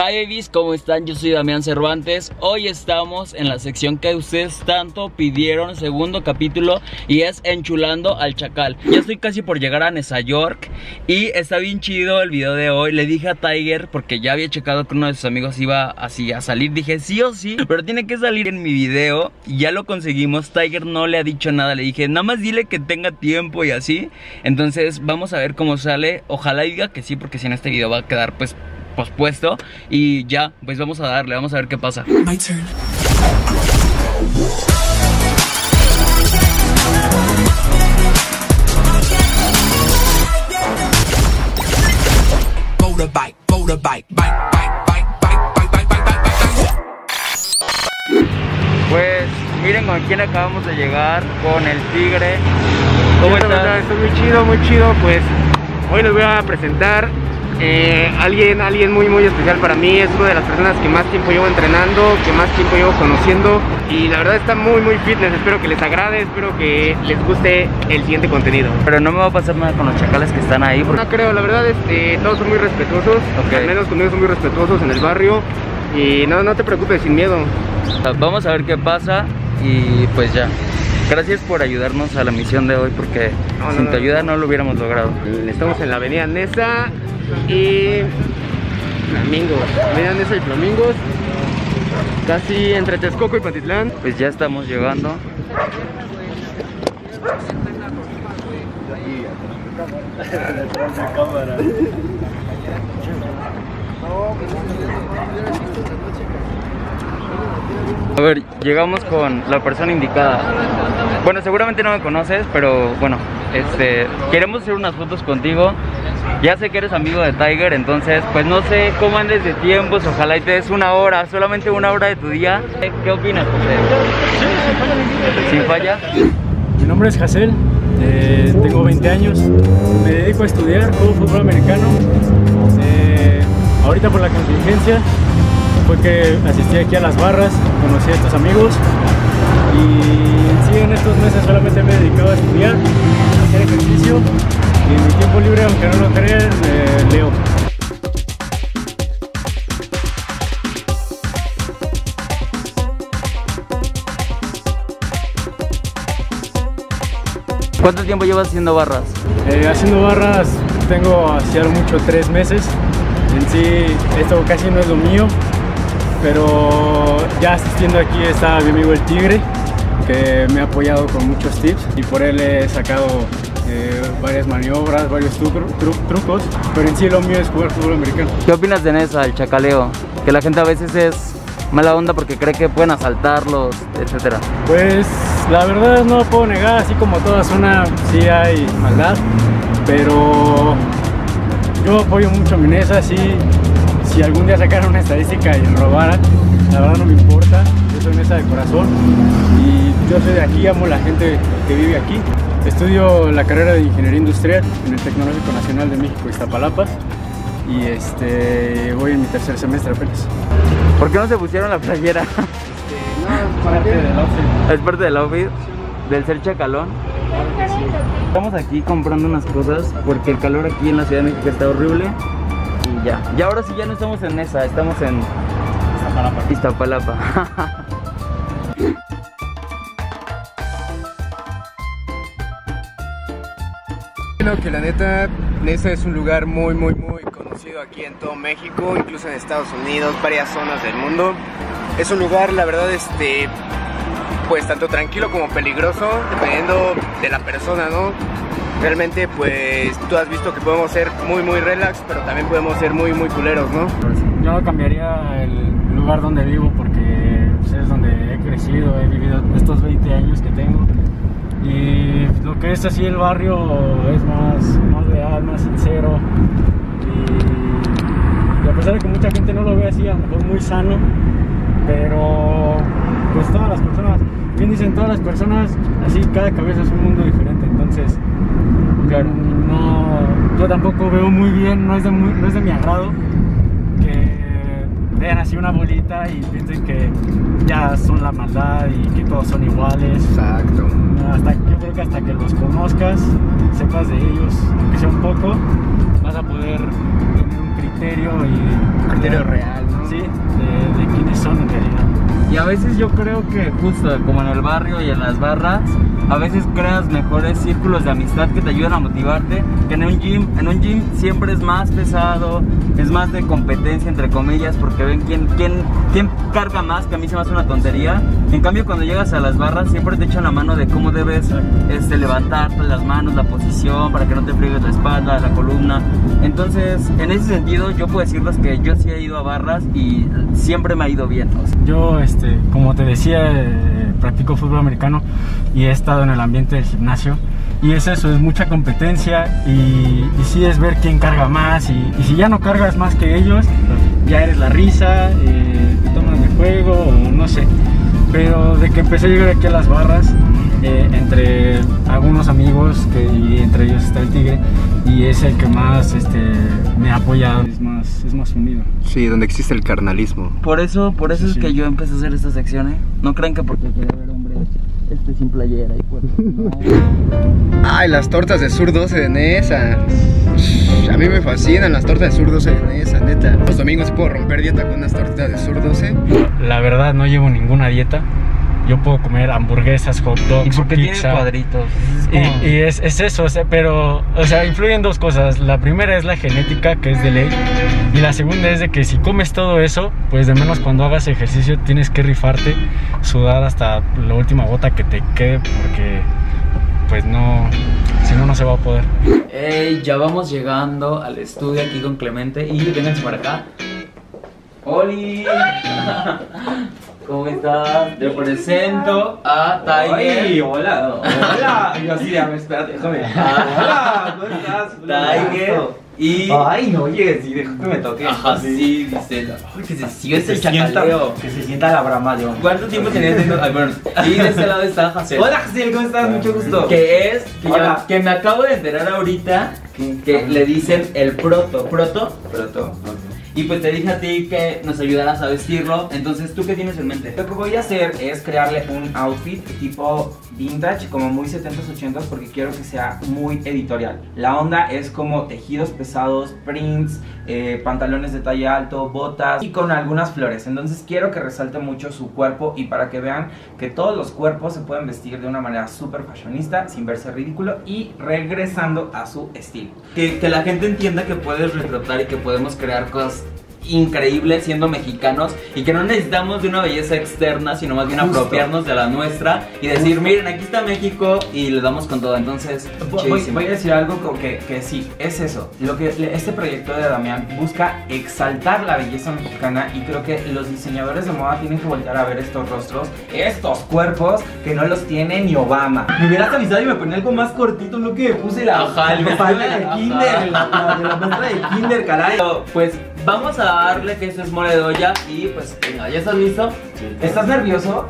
Hi babies, ¿cómo están? Yo soy Damián Cervantes. Hoy estamos en la sección que ustedes tanto pidieron, segundo capítulo, y es Enchulando al Chacal. Ya estoy casi por llegar a Nueva York y está bien chido el video de hoy. Le dije a Tiger, porque ya había checado que uno de sus amigos iba así a salir, dije sí o sí, pero tiene que salir en mi video. Y ya lo conseguimos. Tiger no le ha dicho nada, le dije nada más dile que tenga tiempo y así. Entonces vamos a ver cómo sale. Ojalá diga que sí, porque si no este video va a quedar pues pospuesto. Y ya, pues vamos a darle, vamos a ver qué pasa. My turn. Pues miren con quién acabamos de llegar, con el Tigre. ¿Cómo estás? Estoy muy chido, pues hoy les voy a presentar alguien muy especial para mí. Es una de las personas que más tiempo llevo entrenando, que más tiempo llevo conociendo, y la verdad está muy fitness. Espero que les agrade, espero que les guste el siguiente contenido. Pero no me va a pasar nada con los chacales que están ahí porque... No creo, la verdad todos son muy respetuosos, okay. Al menos conmigo son muy respetuosos en el barrio. Y no te preocupes, sin miedo. Vamos a ver qué pasa y pues ya. Gracias por ayudarnos a la misión de hoy, porque sin tu ayuda no lo hubiéramos logrado. Estamos en la avenida Nesa y Flamingos. Avenida Nesa y Flamingos, casi entre Texcoco y Pantitlán. Pues ya estamos llegando. A ver, llegamos con la persona indicada. Bueno, seguramente no me conoces, pero bueno, queremos hacer unas fotos contigo. Ya sé que eres amigo de Tiger, entonces pues no sé cómo andes de tiempos. Ojalá y te des una hora, solamente una hora de tu día. ¿Qué opinas, José? ¿Sin falla? Mi nombre es Hazel, tengo 20 años, me dedico a estudiar fútbol americano. Ahorita por la contingencia fue que asistí aquí a las barras, conocí a estos amigos y sí, en estos meses solamente me he dedicado a estudiar, a hacer ejercicio, y en mi tiempo libre, aunque no lo crean, leo. ¿Cuánto tiempo llevas haciendo barras? Haciendo barras tengo hace mucho 3 meses. En sí, esto casi no es lo mío, pero ya asistiendo aquí está mi amigo el Tigre, que me ha apoyado con muchos tips y por él he sacado varias maniobras, varios trucos, pero en sí lo mío es jugar fútbol americano. ¿Qué opinas de Nesa, el chacaleo? Que la gente a veces es mala onda porque cree que pueden asaltarlos, etcétera. Pues la verdad no lo puedo negar, así como toda zona sí hay maldad, pero yo apoyo mucho a mi Nesa. Si algún día sacaran una estadística y robaran, la verdad no me importa. Yo soy Nesa de corazón y yo soy de aquí, amo a la gente que vive aquí. Estudio la carrera de Ingeniería Industrial en el Tecnológico Nacional de México, Iztapalapa, y voy en mi 3er semestre apenas. ¿Por qué no se pusieron la playera? No, es parte del outfit. ¿Es parte del outfit? ¿Del ser chacalón? Claro que sí. Estamos aquí comprando unas cosas porque el calor aquí en la Ciudad de México está horrible. Y ya. Y ahora sí ya no estamos en Nesa, estamos en Iztapalapa. Bueno, que la neta, Nesa es un lugar muy conocido aquí en todo México, incluso en Estados Unidos, varias zonas del mundo. Es un lugar, la verdad, pues tanto tranquilo como peligroso, dependiendo de la persona, ¿no? Realmente, pues tú has visto que podemos ser muy relax, pero también podemos ser muy culeros, ¿no? Yo cambiaría el lugar donde vivo porque pues, es donde he crecido, he vivido estos 20 años que tengo. Y lo que es así el barrio es más real, más sincero. Y a pesar de que mucha gente no lo ve así, a lo mejor muy sano, pero pues todas las personas, bien dicen, todas las personas, así cada cabeza es un mundo diferente. Entonces, claro, yo tampoco veo muy bien, no es de mi agrado que vean así una bolita y piensen que ya son la maldad y que todos son iguales. Exacto. Yo creo que hasta que los conozcas, sepas de ellos, aunque sea un poco, vas a poder tener un criterio real, ¿no? Sí, de quiénes son en realidad. Y a veces yo creo que justo como en el barrio y en las barras, a veces creas mejores círculos de amistad que te ayudan a motivarte que en un gym. En un gym siempre es más pesado, es más de competencia entre comillas, porque ven quién carga más, que a mí se me hace una tontería. En cambio cuando llegas a las barras siempre te echan la mano de cómo debes levantarte las manos, la posición, para que no te friegues la espalda, la columna. Entonces en ese sentido yo puedo decirles que yo sí he ido a barras y siempre me ha ido bien. O sea, yo como te decía, practico fútbol americano y he estado en el ambiente del gimnasio y es eso, es mucha competencia y sí es ver quién carga más y si ya no cargas más que ellos, ya eres la risa, te toman de juego o no sé. Pero de que empecé a llegar aquí a las barras, entre algunos amigos y entre ellos está el Tigre y es el que más me ha apoyado, es más unido. Sí, donde existe el carnalismo. por eso Sí, es sí. que yo empecé a hacer esta sección, ¿eh? No crean que porque quería ver hombres sin playera y pues no. Ay, las tortas de Sur 12 de Nesa. A mí me fascinan las tortas de Sur 12 de Nesa, neta. Los domingos puedo romper dieta con unas tortas de Sur 12. La verdad no llevo ninguna dieta. Yo puedo comer hamburguesas, hot ¿Y dogs, por qué tiene pizza. cuadritos? Es como- Y es eso, o sea, pero, o sea, influyen dos cosas. La primera es la genética, que es de ley. Y la segunda es de que si comes todo eso, pues de menos cuando hagas ejercicio tienes que rifarte, sudar hasta la última gota que te quede, porque pues no, si no, no se va a poder. Ey, ya vamos llegando al estudio aquí con Clemente y vénganse para acá. ¡Oli! ¿Cómo estás? Te presento a Tiger. Ay, hola. Yo así, espérate, déjame. Hola, ¿cómo estás? Tiger y... Ay, no, oye, sí, deja que me toque. Ajá, sí, dice. Ay, que se sigue este sienta, chacaleo. que se sienta la brama, León. ¿Cuánto tiempo tenías teniendo? Ay, bueno, y de este lado está Hazel. Hola, Jaciel, ¿cómo estás? Mucho gusto. Que Hola. que me acabo de enterar ahorita que le dicen el proto. Pronto. Y pues te dije a ti que nos ayudaras a vestirlo. Entonces, ¿tú qué tienes en mente? Lo que voy a hacer es crearle un outfit tipo vintage, como muy 70s, 80s, porque quiero que sea muy editorial. La onda es como tejidos pesados, prints, pantalones de talla alto, botas y con algunas flores. Entonces quiero que resalte mucho su cuerpo y para que vean que todos los cuerpos se pueden vestir de una manera súper fashionista, sin verse ridículo y regresando a su estilo. Que la gente entienda que puedes retratar y que podemos crear cosas increíbles siendo mexicanos y que no necesitamos de una belleza externa, sino más bien Justo. apropiarnos de la nuestra y decir, miren, aquí está México y le damos con todo. Entonces, chidísimo. Voy a decir algo como que sí, es eso. Lo que este proyecto de Damián busca exaltar la belleza mexicana y creo que los diseñadores de moda tienen que voltear a ver estos rostros, estos cuerpos que no los tiene ni Obama. Me hubieras avisado y me ponía algo más cortito, lo que puse Ajá, el vestido falda de- de ajá. kinder, la maestra de kinder, caray. Pero, pues vamos a darle que esto es mole de olla y pues venga, ¿ya estás listo? ¿Estás nervioso?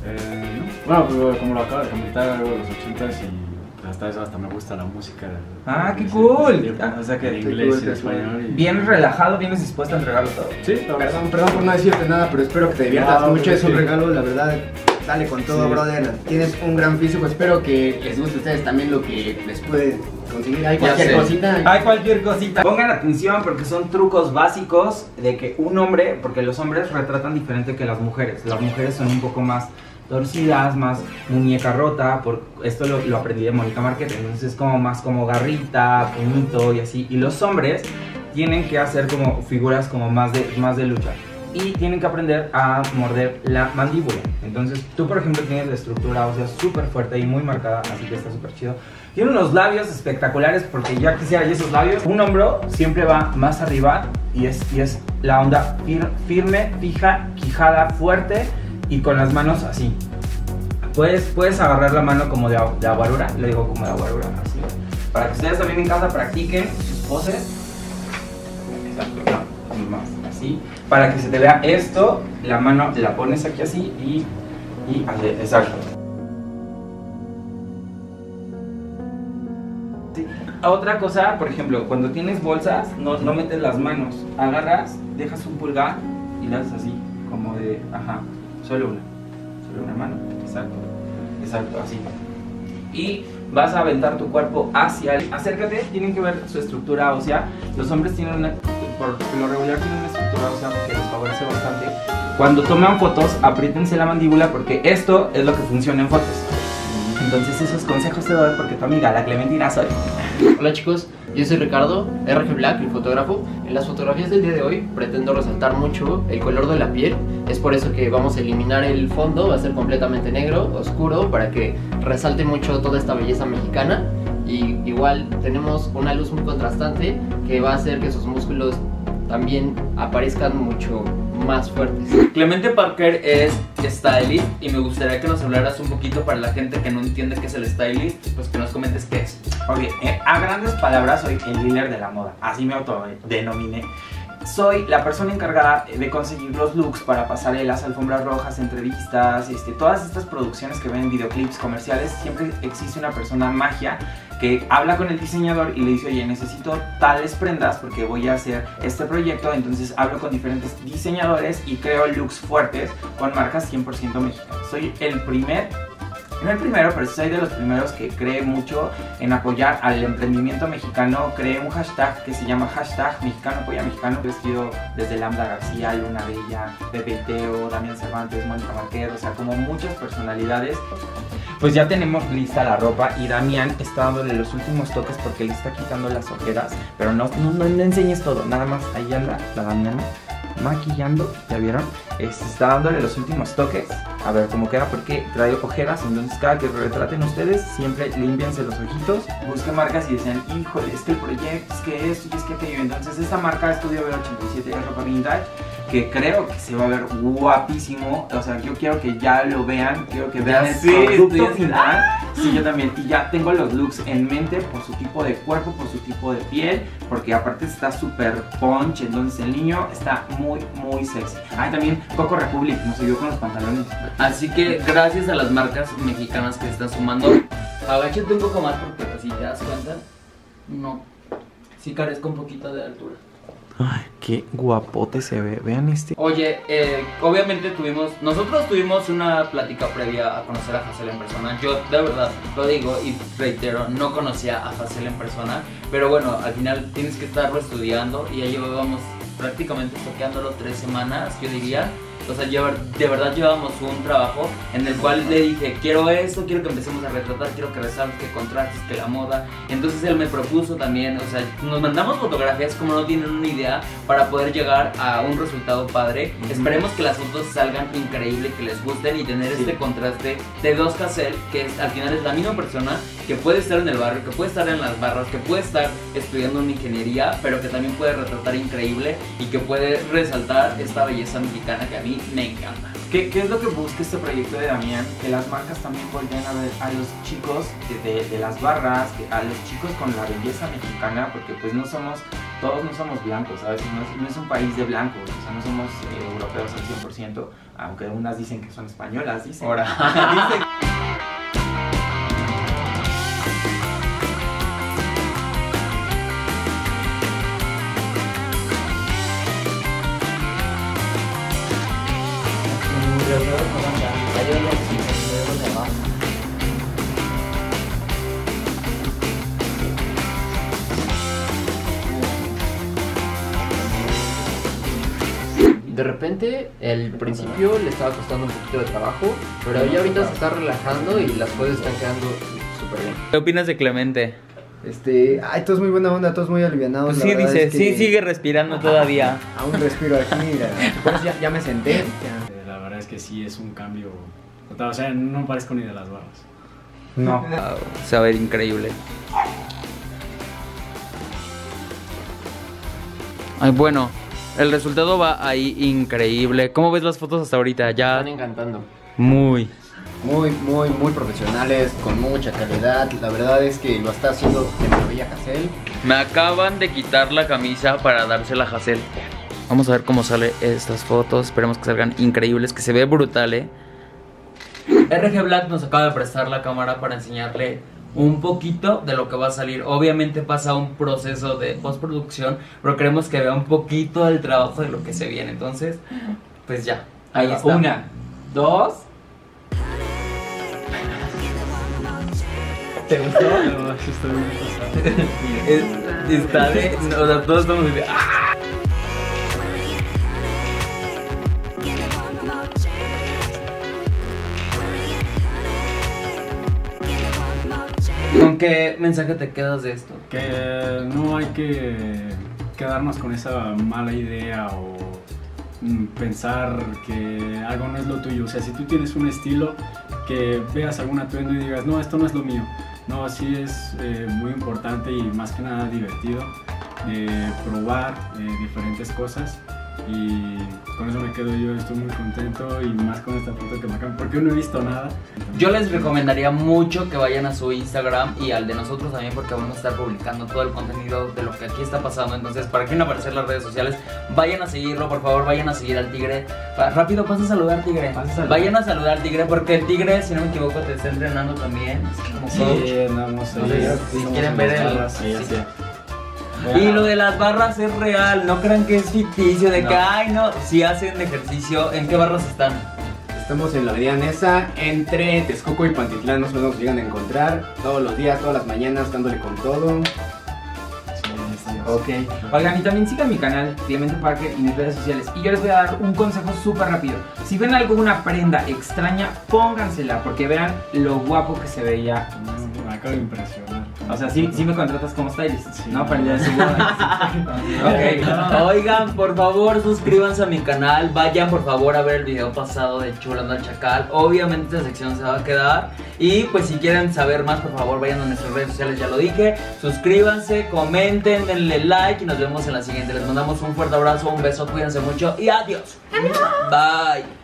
Bueno, pues como lo acabo de comentar, algo de los 80s y hasta eso, hasta me gusta la música. Ah, qué de ese cool. tiempo, Ah, o sea que en inglés y cool, en español. Y... Vienes relajado, vienes dispuesto a entregarlo todo. Sí, Perdón por no decirte nada, pero espero que te diviertas No, mucho. pues Es un sí. regalo, la verdad. Dale con todo, Sí. brother. Tienes un gran físico. Espero que les guste a ustedes también lo que les puede conseguir. Hay cualquier sé. cosita. Hay cualquier cosita. Pongan atención porque son trucos básicos de que un hombre, porque los hombres retratan diferente que las mujeres. Las mujeres son un poco más torcidas, más muñeca rota. Esto lo aprendí de Mónica Marquette. Entonces es como más como garrita, puñito y así. Y los hombres tienen que hacer como figuras como más de lucha. Y tienen que aprender a morder la mandíbula. Entonces tú por ejemplo tienes la estructura ósea súper fuerte y muy marcada, así que está súper chido. Tiene unos labios espectaculares porque ya quisiera yo esos labios. Un hombro siempre va más arriba y es la onda firme, fija, quijada fuerte y con las manos así. Puedes agarrar la mano como de aguarura, le digo como de aguarura, así. Para que ustedes también en casa practiquen sus poses. Exacto, no, más así. Para que se te vea esto, la mano la pones aquí así y así, exacto. Sí. Otra cosa, por ejemplo, cuando tienes bolsas, no metes las manos, agarras, dejas un pulgar y la haces así, como de, ajá, solo una mano, exacto, así. Y vas a aventar tu cuerpo hacia acércate, tienen que ver su estructura ósea. Los hombres tienen por lo regular tienen una estructura ósea que les favorece bastante. Cuando toman fotos, apriétense la mandíbula porque esto es lo que funciona en fotos. Entonces esos consejos te doy porque tu amiga, la Clementina, soy. Hola chicos, yo soy Ricardo, RG Black, el fotógrafo. En las fotografías del día de hoy pretendo resaltar mucho el color de la piel. Es por eso que vamos a eliminar el fondo, va a ser completamente negro, oscuro, para que resalte mucho toda esta belleza mexicana. Y igual tenemos una luz muy contrastante que va a hacer que sus músculos también aparezcan mucho más fuertes. Clemente Parker es stylist y me gustaría que nos hablaras un poquito para la gente que no entiende qué es el stylist, pues que nos comentes qué es. Ok, a grandes palabras soy el dealer de la moda, así me autodenominé. Soy la persona encargada de conseguir los looks para pasarelas, alfombras rojas, entrevistas, todas estas producciones que ven en videoclips comerciales. Siempre existe una persona magia que habla con el diseñador y le dice, oye, necesito tales prendas porque voy a hacer este proyecto. Entonces hablo con diferentes diseñadores y creo looks fuertes con marcas 100% mexicanas. Soy no el primero, pero sí soy de los primeros que cree mucho en apoyar al emprendimiento mexicano. Creé un hashtag que se llama hashtag Mexicano Apoya Mexicano, vestido desde Lambda García, Luna Bella, Pepe y Teo, Damián Cervantes, Mónica Marquez, o sea, como muchas personalidades. Pues ya tenemos lista la ropa y Damián está dándole los últimos toques porque le está quitando las ojeras. Pero no enseñes todo, nada más ahí anda la Damiana maquillando, ¿ya vieron? Está dándole los últimos toques. A ver cómo queda porque trae ojeras. Entonces cada que retraten ustedes, siempre límpiense los ojitos. Busquen marcas y dicen, híjole, es que el proyecto, es que esto y es que aquello. Entonces esta marca Estudio B87 es ropa vintage, que creo que se va a ver guapísimo. O sea, yo quiero que ya lo vean, quiero que vean el producto final. Sí, yo también. Y ya tengo los looks en mente por su tipo de cuerpo, por su tipo de piel, porque aparte está súper punch. Entonces el niño está muy, muy sexy. Ah, y también Coco Republic nos ayudó con los pantalones. Así que gracias a las marcas mexicanas que se están sumando. Agáchate un poco más porque así te das cuenta. No, sí carezco un poquito de altura. Ay, qué guapote se ve, vean este. Oye, obviamente nosotros tuvimos una plática previa a conocer a Hazel en persona. Yo de verdad lo digo y reitero, no conocía a Hazel en persona. Pero bueno, al final tienes que estarlo estudiando y ya llevábamos prácticamente toqueándolo 3 semanas, yo diría. O sea, de verdad llevamos un trabajo en el cual le dije, quiero esto, quiero que empecemos a retratar, quiero que resaltes, que contrastes, que la moda. Entonces él me propuso también, o sea, nos mandamos fotografías como no tienen una idea para poder llegar a un resultado padre. Esperemos que las fotos salgan increíbles, que les gusten y tener este contraste de dos Hazel, que al final es la misma persona que puede estar en el barrio, que puede estar en las barras, que puede estar estudiando una ingeniería, pero que también puede retratar increíble y que puede resaltar esta belleza mexicana que a mí me encanta. ¿Qué es lo que busca este proyecto de Damián? Que las marcas también volteen a ver a los chicos de las barras, a los chicos con la belleza mexicana, porque pues todos no somos blancos, ¿sabes? No es un país de blancos, o sea, no somos europeos al 100%, aunque unas dicen que son españolas, dicen. Ahora. Dicen. De repente, al principio le estaba costando un poquito de trabajo, pero ya ahorita se está relajando y las cosas están quedando súper bien. ¿Qué opinas de Clemente? Todo es muy buena onda, todos muy alivianados. Pues la sí, verdad dice, es que sí, sigue respirando todavía. Aún respiro aquí, mira. Pues ya me senté. La verdad es que sí es un cambio total, o sea, no parezco ni de las barras. No. Se va a ver increíble. Ay, bueno, el resultado va ahí increíble. ¿Cómo ves las fotos hasta ahorita? Ya Están encantando. muy. Muy profesionales, con mucha calidad. La verdad es que lo está haciendo de maravilla Hazel. Me acaban de quitar la camisa para dársela a Hazel. Vamos a ver cómo salen estas fotos. Esperemos que salgan increíbles, que se ve brutal, RG Black nos acaba de prestar la cámara para enseñarle un poquito de lo que va a salir. Obviamente pasa un proceso de postproducción, pero queremos que vea un poquito del trabajo de lo que se viene. Entonces, pues ya, ahí está. 1, 2. ¿Te gustó? No, sí estoy muy pasado. Está de... O sea, todos estamos de... ¡ah! ¿Con qué mensaje te quedas de esto? Que no hay que quedarnos con esa mala idea o pensar que algo no es lo tuyo. O sea, si tú tienes un estilo, que veas algún atuendo y digas, no, esto no es lo mío. No, sí es muy importante y más que nada divertido probar diferentes cosas. Y con eso me quedo yo, estoy muy contento y más con esta foto que me acaban, porque yo no he visto nada. Yo les recomendaría mucho que vayan a su Instagram y al de nosotros también, porque vamos a estar publicando todo el contenido de lo que aquí está pasando. Entonces, para que no aparecer las redes sociales, vayan a seguirlo, por favor, vayan a seguir al Tigre. Rápido, pasa a saludar, Tigre. Vayan a saludar al Tigre, porque el Tigre, si no me equivoco, te está entrenando también como coach. Sí, andamos ahí. Entonces, si quieren ver el... Sí, sí. Y lo de las barras es real, no crean que es ficticio, de que, ay no, si hacen ejercicio, ¿en qué barras están? Estamos en la avenida Nesa, entre Texcoco y Pantitlán, más o menos nos llegan a encontrar todos los días, todas las mañanas, dándole con todo. Ok. Oigan, y también sigan mi canal, Clemente Parker, y mis redes sociales. Y yo les voy a dar un consejo súper rápido. Si ven alguna prenda extraña, póngansela, porque vean lo guapo que se veía. Me acabo de impresionar. O sea, sí me contratas como stylist, Sí. ¿no? Para el día de su boda. Ok, oigan, por favor suscríbanse a mi canal, vayan por favor a ver el video pasado de Chulando al Chacal. Obviamente esta sección se va a quedar. Y pues si quieren saber más, por favor vayan a nuestras redes sociales, ya lo dije. Suscríbanse, comenten, denle like y nos vemos en la siguiente. Les mandamos un fuerte abrazo, un beso, cuídense mucho y adiós. Bye.